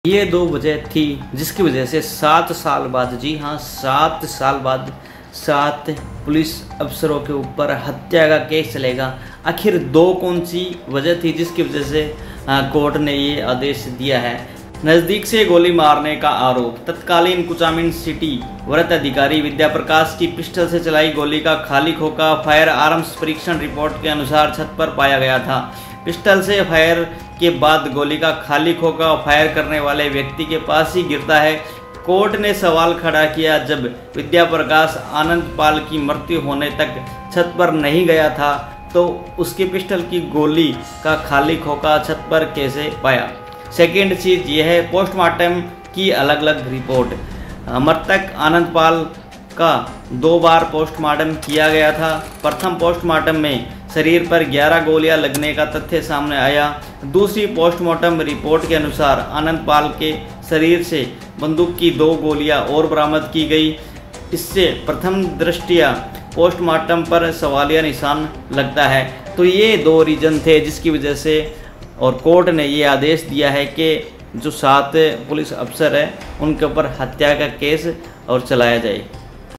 ये दो वजह थी जिसकी वजह से 7 साल बाद, जी हाँ 7 साल बाद 7 पुलिस अफसरों के ऊपर हत्या का केस चलेगा। आखिर दो कौन सी वजह थी जिसकी वजह से कोर्ट ने ये आदेश दिया है। नज़दीक से गोली मारने का आरोप। तत्कालीन कुचामन सिटी वृत्त अधिकारी विद्या प्रकाश की पिस्टल से चलाई गोली का खाली खोखा फायर आर्म्स परीक्षण रिपोर्ट के अनुसार छत पर पाया गया था। पिस्टल से फायर के बाद गोली का खाली खोखा फायर करने वाले व्यक्ति के पास ही गिरता है। कोर्ट ने सवाल खड़ा किया, जब विद्या प्रकाश आनंदपाल की मृत्यु होने तक छत पर नहीं गया था तो उसके पिस्टल की गोली का खाली खोखा छत पर कैसे पाया। सेकेंड चीज़ यह है पोस्टमार्टम की अलग अलग रिपोर्ट। मृतक आनंदपाल का 2 बार पोस्टमार्टम किया गया था। प्रथम पोस्टमार्टम में शरीर पर 11 गोलियां लगने का तथ्य सामने आया। दूसरी पोस्टमार्टम रिपोर्ट के अनुसार आनंदपाल के शरीर से बंदूक की 2 गोलियां और बरामद की गई। इससे प्रथम दृष्टया पोस्टमार्टम पर सवालिया निशान लगता है। तो ये 2 रीज़न थे जिसकी वजह से और कोर्ट ने ये आदेश दिया है कि जो 7 पुलिस अफसर है उनके ऊपर हत्या का केस और चलाया जाए।